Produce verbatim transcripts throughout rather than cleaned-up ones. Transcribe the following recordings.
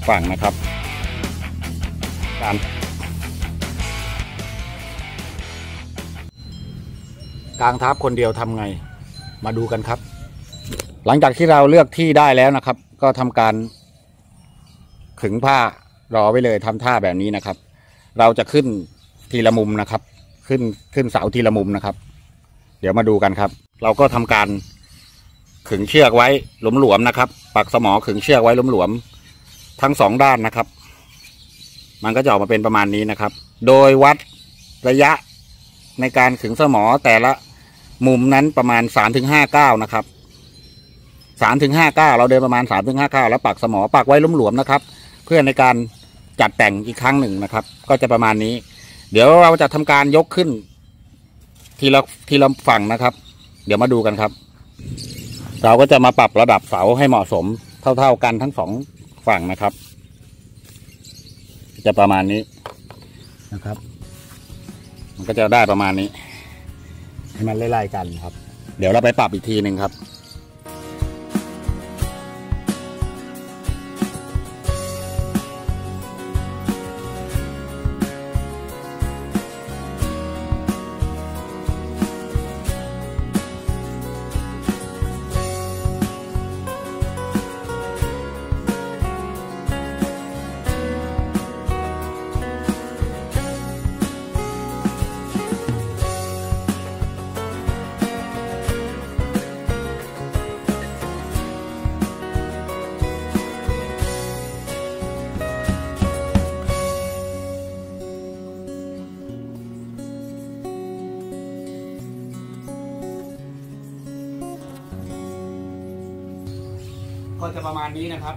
ฝั่งนะครับการกางทับคนเดียวทำไงมาดูกันครับหลังจากที่เราเลือกที่ได้แล้วนะครับก็ทำการขึงผ้ารอไว้เลยทำท่าแบบนี้นะครับเราจะขึ้นทีละมุมนะครับขึ้นขึ้นเสาทีละมุมนะครับเดี๋ยวมาดูกันครับเราก็ทำการขึงเชือกไว้หลวมๆนะครับปักสมอขึงเชือกไว้หลวมๆทั้งสองด้านนะครับมันก็จะออกมาเป็นประมาณนี้นะครับโดยวัดระยะในการขึงสมอแต่ละมุมนั้นประมาณ สามถึงห้า ก้าวนะครับ สามถึงห้า ก้าวเราเดินประมาณ สามถึงห้า ก้าวแล้วปักสมอปักไว้หลวมๆนะครับเพื่อในการจัดแต่งอีกครั้งหนึ่งนะครับก็จะประมาณนี้เดี๋ยวเราจะทำการยกขึ้นทีละทีละฝั่งนะครับเดี๋ยวมาดูกันครับเราก็จะมาปรับระดับเสาให้เหมาะสมเท่าๆกันทั้งสองฝั่งนะครับจะประมาณนี้นะครับมันก็จะได้ประมาณนี้ให้มันไล่ๆกันครับเดี๋ยวเราไปปรับอีกทีหนึ่งครับก็จะประมาณนี้นะครับ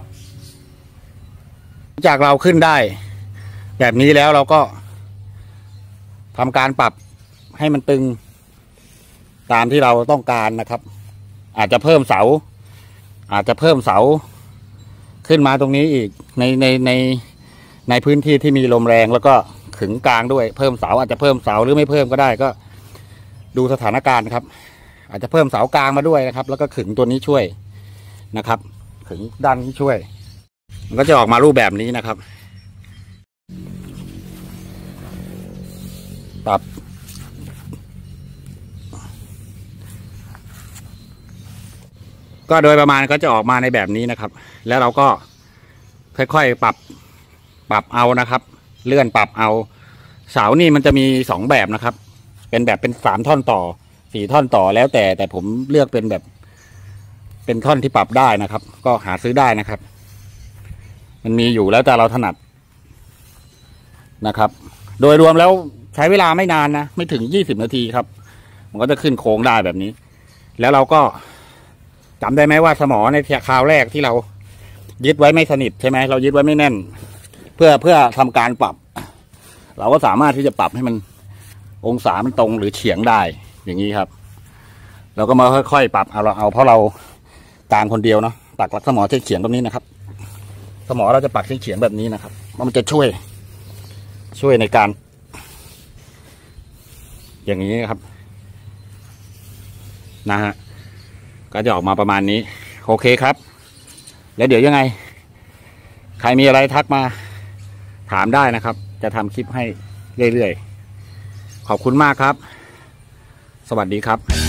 จากเราขึ้นได้แบบนี้แล้วเราก็ทำการปรับให้มันตึงตามที่เราต้องการนะครับอาจจะเพิ่มเสาอาจจะเพิ่มเสาขึ้นมาตรงนี้อีกในในในในพื้นที่ที่มีลมแรงแล้วก็ขึงกลางด้วยเพิ่มเสาอาจจะเพิ่มเสาหรือไม่เพิ่มก็ได้ก็ดูสถานการณ์ครับอาจจะเพิ่มเสากลางมาด้วยนะครับแล้วก็ขึงตัวนี้ช่วยนะครับถึงด้านที่ช่วยมันก็จะออกมารูปแบบนี้นะครับปรับก็โดยประมาณก็จะออกมาในแบบนี้นะครับแล้วเราก็ค่อยๆปรับปรับเอานะครับเลื่อนปรับเอาเสานี่มันจะมีสองแบบนะครับเป็นแบบเป็นสามท่อนต่อสี่ท่อนต่อแล้วแต่แต่ผมเลือกเป็นแบบเป็นท่อนที่ปรับได้นะครับก็หาซื้อได้นะครับมันมีอยู่แล้วแต่เราถนัดนะครับโดยรวมแล้วใช้เวลาไม่นานนะไม่ถึงยี่สิบนาทีครับมันก็จะขึ้นโค้งได้แบบนี้แล้วเราก็จำได้ไหมว่าสมอในคราวแรกที่เรายึดไว้ไม่สนิทใช่ไหมเรายึดไว้ไม่แน่นเพื่อเพื่อทำการปรับเราก็สามารถที่จะปรับให้มันองศามันตรงหรือเฉียงได้อย่างนี้ครับเราก็มาค่อยๆปรับเอาเราเอาเพราะเรากลางคนเดียวเนาะปักหลักสมอเฉียงเฉียงตรงนี้นะครับสมอเราจะปักเฉียงเฉียงแบบนี้นะครับมันจะช่วยช่วยในการอย่างนี้ครับนะฮะก็จะออกมาประมาณนี้โอเคครับแล้วเดี๋ยวยังไงใครมีอะไรทักมาถามได้นะครับจะทำคลิปให้เรื่อยๆขอบคุณมากครับสวัสดีครับ